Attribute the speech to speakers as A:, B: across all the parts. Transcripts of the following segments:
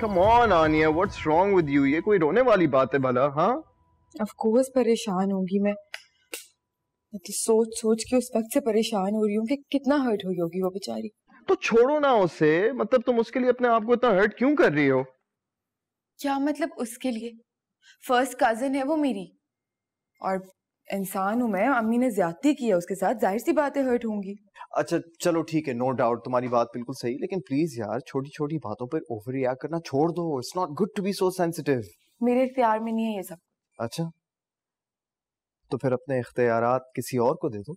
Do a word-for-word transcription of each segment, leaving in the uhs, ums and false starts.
A: Come on Aniya, what's wrong with you? ये कोई रोने वाली बात है भला? हाँ
B: ऑफ कोर्स परेशान होंगी मैं। मैं तो सोच सोच के उस वक्त से परेशान हो रही हूँ कि कितना हर्ट हुई होगी वो बेचारी।
A: तो छोड़ो ना उसे, मतलब तुम उसके लिए अपने आप को इतना हर्ट क्यों कर रही हो?
B: क्या मतलब उसके लिए? फर्स्ट कजिन है वो मेरी, और इंसान हूं मैं। अम्मी ने ज्यादती की है उसके साथ, जाहिर सी बातें हर्ट होंगी।
C: अच्छा चलो ठीक है, नो डाउट तुम्हारी बात बिल्कुल सही, लेकिन प्लीज यार छोटी छोटी बातों पर ओवर रिएक्ट करना छोड़ दो। It's not good to be so sensitive.
B: मेरे इख्तियार में नहीं है ये सब।
C: अच्छा तो फिर अपने इख्तियारात किसी और को दे दो।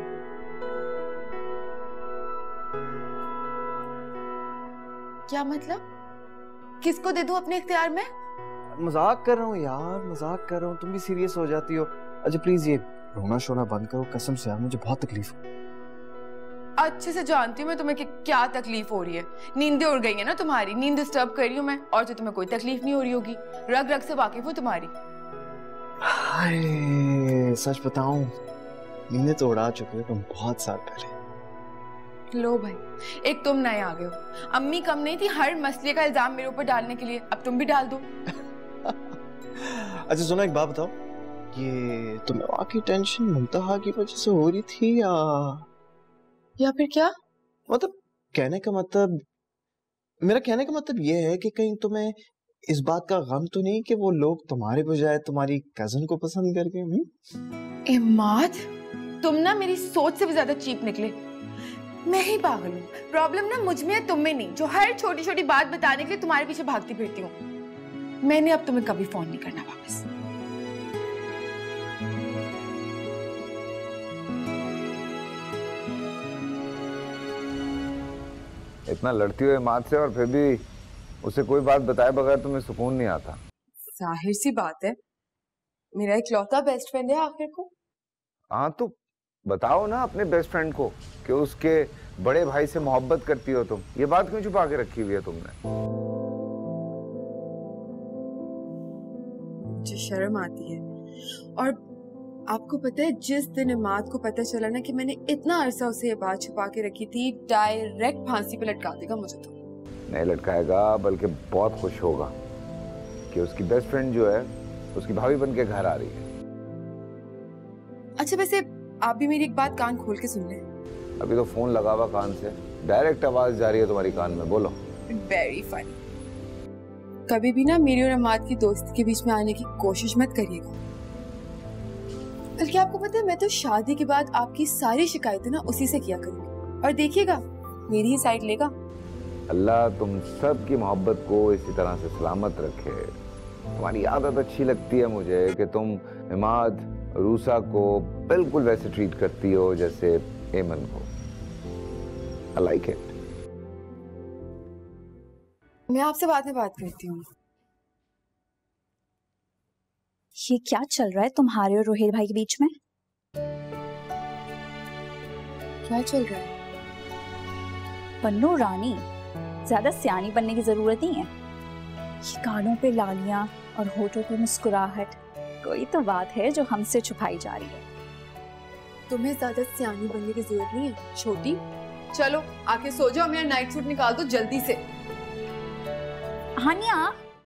B: क्या मतलब? किसको दे दूं अपने इख्तियार में?
C: मजाक कर रहा हूँ यार, मजाक कर रहा हूँ, तुम भी सीरियस हो जाती हो। अच्छा प्लीज ये रोना शोना बंद करो, कसम से यार मुझे बहुत तकलीफ हो।
B: अच्छे से जानती हूँ मैं तुम्हें कि क्या तकलीफ हो रही है। नींदें उड़ गई है ना तुम्हारी, नींद डिस्टर्ब कर रही हूँ मैं, और तो तुम्हें कोई तकलीफ नहीं हो रही होगी। रग रग से वाकिफ हूँ तुम्हारी।
C: हाय सच बताऊं, नींदें तो उड़ा चुके हो तुम बहुत साल पहले।
B: लो भाई, एक तुम नए आ गए हो। अम्मी कम नहीं थी हर मसले का इल्जाम मेरे ऊपर डालने के लिए, अब तुम भी डाल दो।
C: अच्छा सुनो एक बात बताओ, ये तुम्हें वाकई टेंशन मुंतहा की वजह से हो रही थी या
B: या फिर क्या?
C: मतलब कहने का मतलब, मेरा कहने का मतलब ये है कि कहीं तुम्हें इस बात का गम तो नहीं कि वो लोग तुम्हारे बजाय तुम्हारी कजन को पसंद करके?
B: इमाद, तुम ना मेरी सोच से भी ज्यादा चीप निकले। मैं ही पागल हूँ। प्रॉब्लम ना मुझ में है, तुम में नहीं, जो हर छोटी छोटी बात बताने के लिए तुम्हारे पीछे भागती फिरती हूँ। मैंने अब तुम्हें कभी फोन नहीं करना वापस।
D: इतना लड़ती हो इमाद से और फिर भी उसे कोई बात बताए बगैर तुम्हें सुकून नहीं आता।
B: जाहिर सी बात है, मेरा इकलौता बेस्ट फ्रेंड है आखिर को।
D: हाँ तो बताओ ना अपने बेस्ट फ्रेंड को कि उसके बड़े भाई से मोहब्बत करती हो तुम। ये बात क्यों छुपा के रखी हुई है तुमने?
B: मुझे शर्म आती है। और आपको पता है, जिस दिन इमाद को पता चला ना कि मैंने इतना अरसा उसे ये बात छुपा के रखी थी, डायरेक्ट फांसी पे लटका देगा मुझे। तो
D: नहीं लटकाएगा, बल्कि बहुत खुश होगा कि उसकी बेस्ट फ्रेंड जो है उसकी भाभी बन के घर आ रही है।
B: अच्छा वैसे आप भी मेरी एक बात कान खोल के सुन लें।
D: अभी तो फोन लगा हुआ कान से, डायरेक्ट आवाज जा रही है तुम्हारी कान में, बोलो।
B: Very funny. कभी भी ना मेरी और इमाद की दोस्ती के बीच में आने की कोशिश मत करिएगा। बल्कि आपको पता है, मैं तो शादी के बाद आपकी सारी शिकायतें ना उसी से किया करूंगी, और देखिएगा मेरी ही साइड लेगा।
D: अल्लाह तुम सब की मोहब्बत को इसी तरह से सलामत रखे। तुम्हारी आदत अच्छी लगती है मुझे कि तुम इमाद रूसा को बिल्कुल वैसे ट्रीट करती हो जैसे एमन को। I like it.
B: मैं आपसे बाद में बात करती हूँ।
E: ये क्या चल रहा है तुम्हारे और रोहित भाई के बीच में?
B: क्या चल रहा है?
E: पन्नू रानी, ज्यादा सियानी बनने की जरूरत नहीं है। ये गालों पे लालियां और होठों पे मुस्कुराहट, कोई तो बात है जो हमसे छुपाई जा रही है।
B: तुम्हें ज्यादा सियानी बनने की जरूरत नहीं है छोटी। चलो आके सो जाओ, मेरा नाइट सूट निकाल दो जल्दी से।
E: हानिया